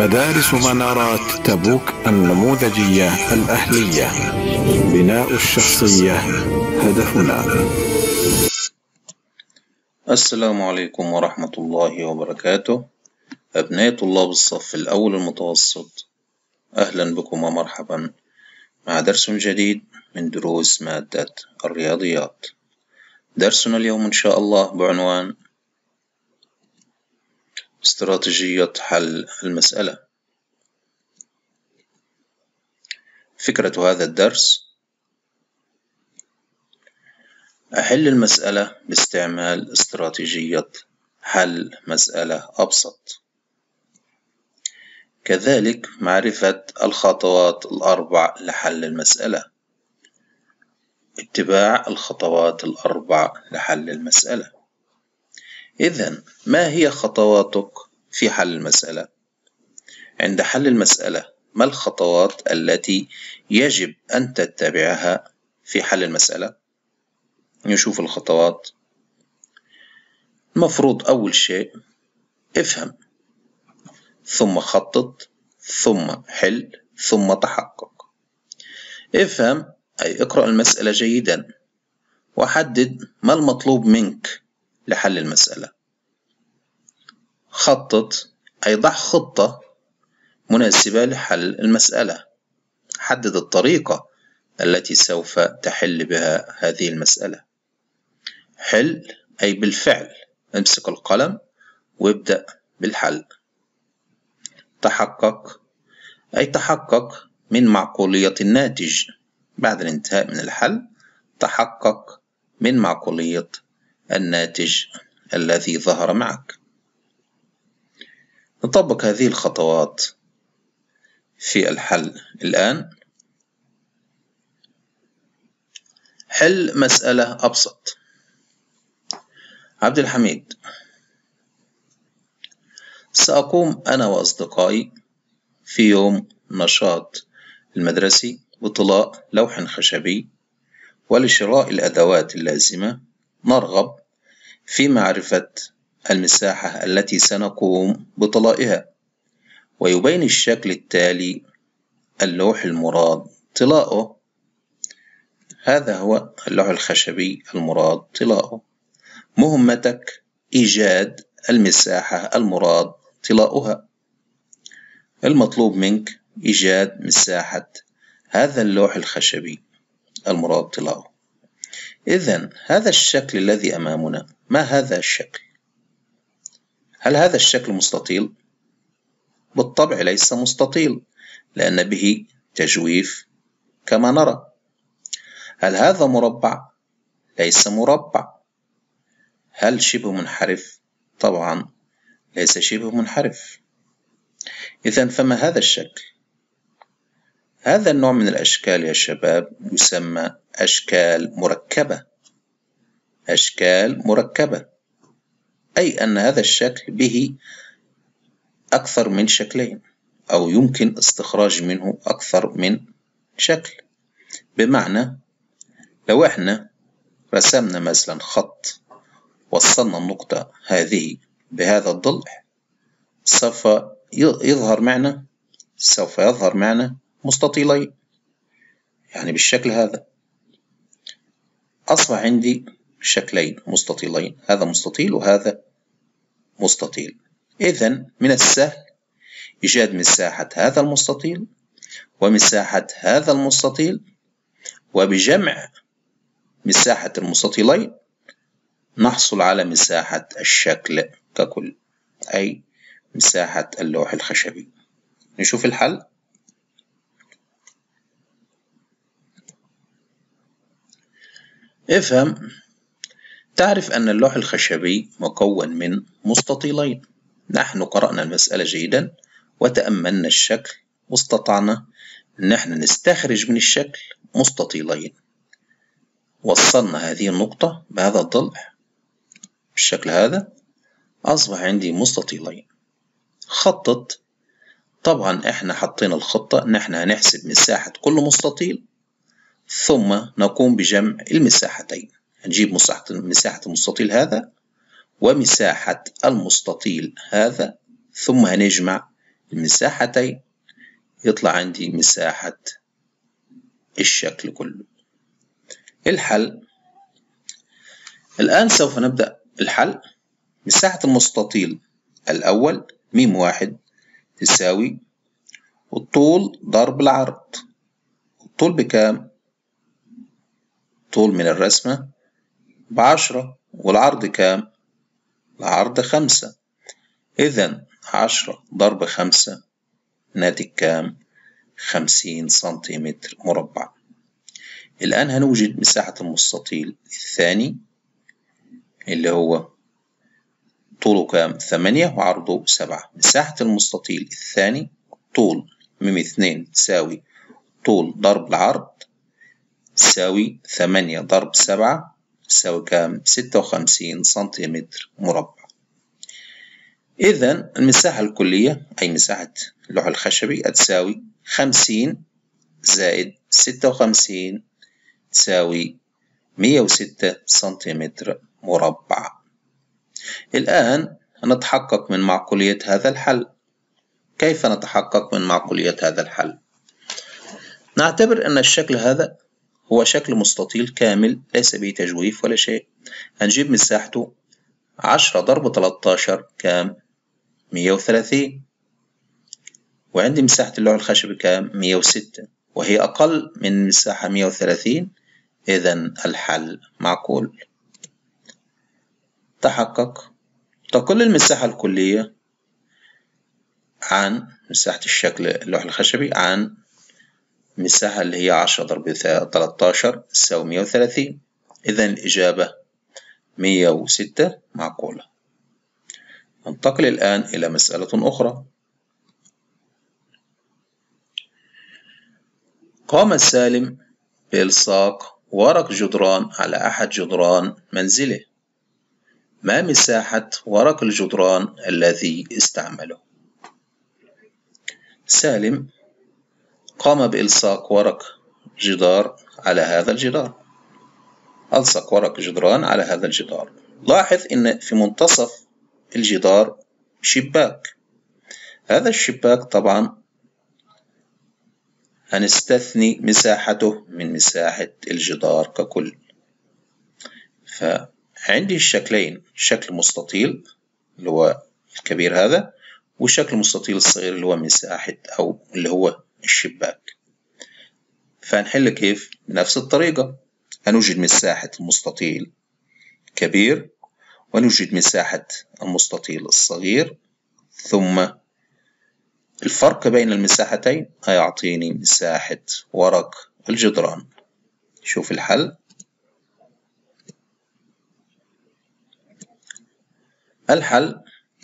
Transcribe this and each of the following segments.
مدارس منارات تبوك النموذجية الأهلية. بناء الشخصية هدفنا. السلام عليكم ورحمة الله وبركاته. أبناء طلاب الصف الأول المتوسط، أهلا بكم ومرحبا مع درس جديد من دروس مادة الرياضيات. درسنا اليوم إن شاء الله بعنوان استراتيجية حل المسألة. فكرة هذا الدرس: أحل المسألة باستعمال استراتيجية حل مسألة أبسط، كذلك معرفة الخطوات الأربع لحل المسألة، اتباع الخطوات الأربع لحل المسألة. إذن ما هي خطواتك في حل المسألة؟ عند حل المسألة ما الخطوات التي يجب أن تتبعها في حل المسألة؟ نشوف الخطوات. المفروض أول شيء افهم، ثم خطط، ثم حل، ثم تحقق. افهم أي اقرأ المسألة جيدا وحدد ما المطلوب منك لحل المسألة. خطط أي ضع خطة مناسبة لحل المسألة، حدد الطريقة التي سوف تحل بها هذه المسألة. حل أي بالفعل امسك القلم وابدأ بالحل. تحقق أي تحقق من معقولية الناتج. بعد الانتهاء من الحل تحقق من معقولية الناتج الذي ظهر معك. نطبق هذه الخطوات في الحل الآن. حل مسألة أبسط. عبد الحميد: سأقوم أنا وأصدقائي في يوم نشاط المدرسي بطلاء لوح خشبي، ولشراء الأدوات اللازمة نرغب في معرفة المساحة التي سنقوم بطلائها، ويبين الشكل التالي اللوح المراد طلاؤه. هذا هو اللوح الخشبي المراد طلاؤه. مهمتك إيجاد المساحة المراد طلاؤها. المطلوب منك إيجاد مساحة هذا اللوح الخشبي المراد طلاؤه. إذن هذا الشكل الذي أمامنا، ما هذا الشكل؟ هل هذا الشكل مستطيل؟ بالطبع ليس مستطيل، لأن به تجويف كما نرى. هل هذا مربع؟ ليس مربع. هل شبه منحرف؟ طبعا ليس شبه منحرف. إذن فما هذا الشكل؟ هذا النوع من الأشكال يا شباب يسمى أشكال مركبة. أشكال مركبة أي أن هذا الشكل به أكثر من شكلين، أو يمكن استخراج منه أكثر من شكل. بمعنى لو احنا رسمنا مثلا خط، وصلنا النقطة هذه بهذا الضلع، سوف يظهر معنا مستطيلين، يعني بالشكل هذا. أصبح عندي شكلين مستطيلين، هذا مستطيل وهذا مستطيل. إذن من السهل إيجاد مساحة هذا المستطيل ومساحة هذا المستطيل، وبجمع مساحة المستطيلين نحصل على مساحة الشكل ككل، أي مساحة اللوح الخشبي. نشوف الحل. افهم، تعرف أن اللوح الخشبي مكون من مستطيلين. نحن قرأنا المسألة جيدا وتأملنا الشكل واستطعنا أن نحن نستخرج من الشكل مستطيلين. وصلنا هذه النقطة بهذا الضلع بالشكل هذا، أصبح عندي مستطيلين. خطط، طبعا احنا حطينا الخطة نحن هنحسب مساحة كل مستطيل، ثم نقوم بجمع المساحتين. هنجيب مساحة المستطيل هذا ومساحة المستطيل هذا، ثم هنجمع المساحتين يطلع عندي مساحة الشكل كله. الحل. الآن سوف نبدأ الحل. مساحة المستطيل الأول م1 تساوي الطول ضرب العرض. الطول بكام؟ طول من الرسمة ب10 والعرض كام؟ العرض 5. إذن 10 ضرب 5 ناتج كام؟ 50 سنتيمتر مربع. الآن هنوجد مساحة المستطيل الثاني اللي هو طوله كام؟ 8 وعرضه 7. مساحة المستطيل الثاني طول م2 تساوي طول ضرب العرض تساوي 8 ضرب 7 تساوي كام؟ 56 سنتيمتر مربع. إذن المساحة الكلية أي مساحة اللوح الخشبي هتساوي 50 زائد 56 تساوي 106 سنتيمتر مربع. الآن نتحقق من معقولية هذا الحل. كيف نتحقق من معقولية هذا الحل؟ نعتبر أن الشكل هذا هو شكل مستطيل كامل ليس به تجويف ولا شيء. هنجيب مساحته 10 ضرب 13 كام؟ 130. وعندي مساحة اللوح الخشبي كام؟ 106 وهي أقل من مساحة 130. إذن الحل معقول. تحقق. تقل المساحة الكلية عن مساحة الشكل اللوح الخشبي عن المساحة اللي هي 10 ضرب 13 تساوي 130. إذن الإجابة 106 معقولة. ننتقل الآن إلى مسألة أخرى. قام سالم بإلصاق ورق جدران على أحد جدران منزله. ما مساحة ورق الجدران الذي استعمله؟ سالم قام بإلصاق ورق جدار على هذا الجدار. ألصق ورق جدران على هذا الجدار. لاحظ إن في منتصف الجدار شباك. هذا الشباك طبعا هنستثني مساحته من مساحة الجدار ككل. فعندي الشكلين، شكل مستطيل اللي هو الكبير هذا وشكل مستطيل الصغير اللي هو مساحة أو اللي هو الشباك. فهنحل كيف؟ بنفس الطريقة. هنوجد مساحة المستطيل الكبير ونوجد مساحة المستطيل الصغير، ثم الفرق بين المساحتين هيعطيني مساحة ورق الجدران. شوف الحل. الحل.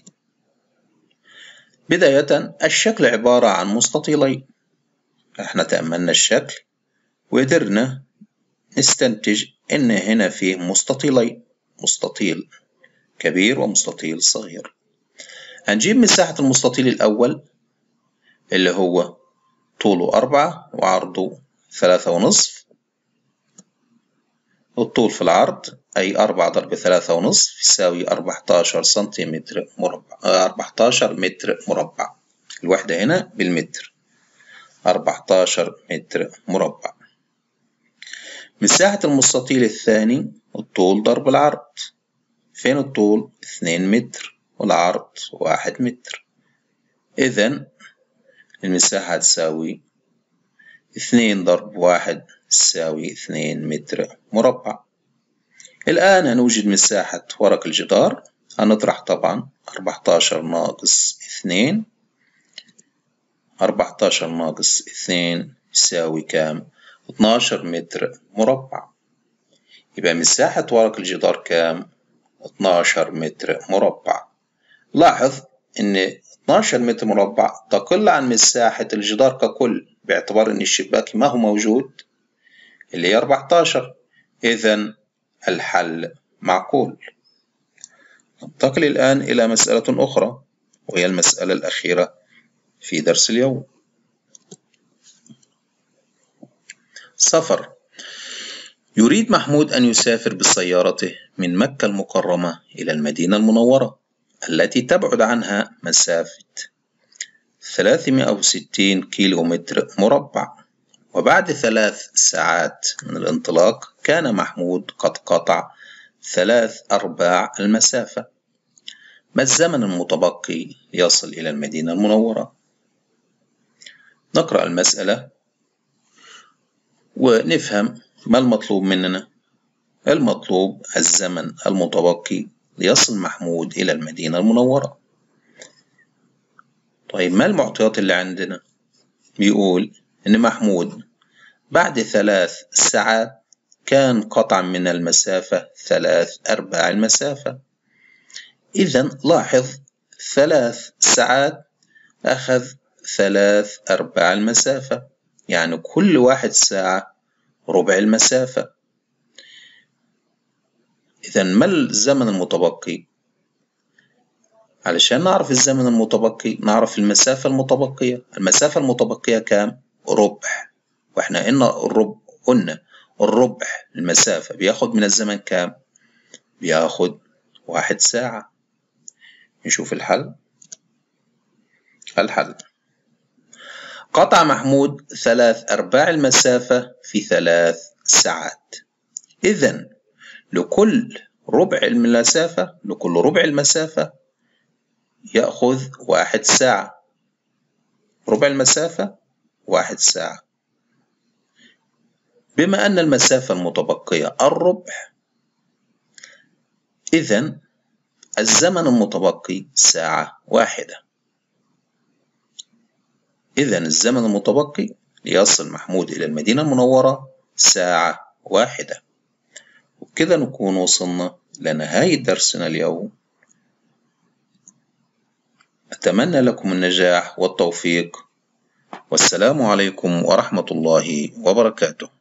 بداية الشكل عبارة عن مستطيلين. احنا تأملنا الشكل وقدرنا نستنتج ان هنا فيه مستطيلين، مستطيل كبير ومستطيل صغير. هنجيب مساحة المستطيل الأول اللي هو طوله 4 وعرضه 3.5. الطول في العرض أي 4 ضرب 3.5 يساوي 14 سنتيمتر مربع، 14 متر مربع. الوحدة هنا بالمتر. 14 متر مربع. مساحة المستطيل الثاني الطول ضرب العرض. فين الطول؟ 2 متر والعرض 1 متر. إذن المساحة تساوي 2 ضرب 1 تساوي 2 متر مربع. الآن هنوجد مساحة ورق الجدار. هنطرح طبعا 14 ناقص 2. 14 ناقص 2 يساوي كام؟ 12 متر مربع. يبقى مساحة ورق الجدار كام؟ 12 متر مربع. لاحظ إن 12 متر مربع تقل عن مساحة الجدار ككل باعتبار إن الشباك ما هو موجود اللي هي 14. إذن الحل معقول. ننتقل الآن إلى مسألة أخرى وهي المسألة الأخيرة في درس اليوم. سفر. يريد محمود أن يسافر بسيارته من مكة المكرمة إلى المدينة المنورة التي تبعد عنها مسافة 360 كيلومتر مربع. وبعد 3 ساعات من الانطلاق كان محمود قد قطع 3/4 المسافة. ما الزمن المتبقي ليصل إلى المدينة المنورة؟ نقرأ المسألة ونفهم ما المطلوب مننا. المطلوب الزمن المتبقي ليصل محمود إلى المدينة المنورة. طيب ما المعطيات اللي عندنا؟ بيقول إن محمود بعد 3 ساعات كان قطع من المسافة 3/4 المسافة. إذن لاحظ 3 ساعات أخذ 3/4 المسافة، يعني كل 1 ساعة ربع المسافة. إذن ما الزمن المتبقي؟ علشان نعرف الزمن المتبقي نعرف المسافة المتبقية. المسافة المتبقية كام؟ ربع. وإحنا قلنا الربع المسافة بياخد من الزمن كام؟ بياخد 1 ساعة. نشوف الحل. الحل: قطع محمود 3/4 المسافة في 3 ساعات. إذن لكل ربع المسافة يأخذ 1 ساعة. ربع المسافة 1 ساعة. بما أن المسافة المتبقية الربع، إذن الزمن المتبقي ساعة واحدة. إذن الزمن المتبقي ليصل محمود إلى المدينة المنورة ساعة واحدة. وكذا نكون وصلنا لنهاية درسنا اليوم. أتمنى لكم النجاح والتوفيق، والسلام عليكم ورحمة الله وبركاته.